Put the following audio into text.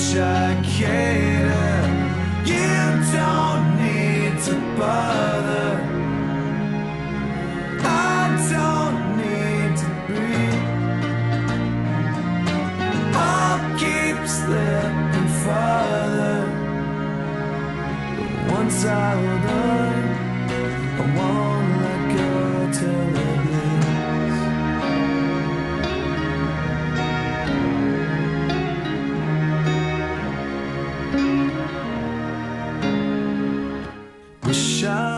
wish I cared. You don't need to bother. I don't need to breathe. I'll keep slipping farther. But once I hold on, I won't let go till it bleeds. Wish I